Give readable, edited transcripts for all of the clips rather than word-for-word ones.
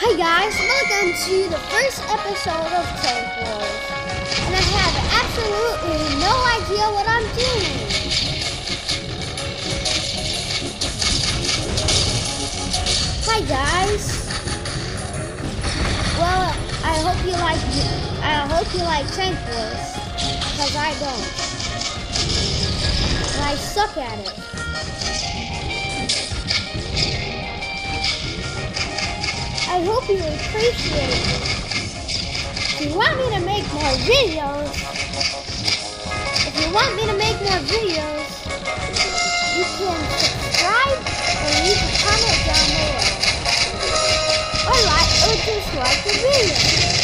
Hi guys, welcome to the first episode of Tank Wars. And I have absolutely no idea what I'm doing. Hi guys. Well, I hope you like Tank Wars, because I don't. And I suck at it. I hope you appreciate it. If you want me to make more videos, you can subscribe or leave a comment down below. Or just like the video.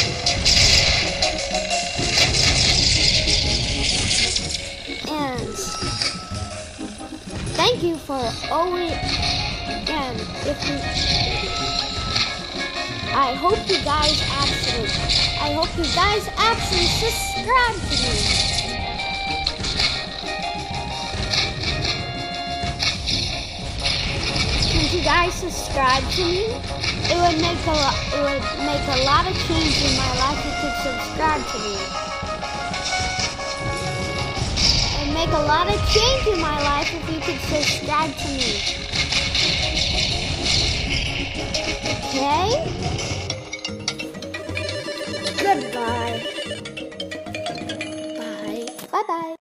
And thank you for always, and I hope you guys actually subscribe to me. If you guys subscribe to me, it would make a lot of change in my life if you could subscribe to me. It would make a lot of change in my life if you could subscribe to me. Okay? Goodbye. Bye. Bye-bye.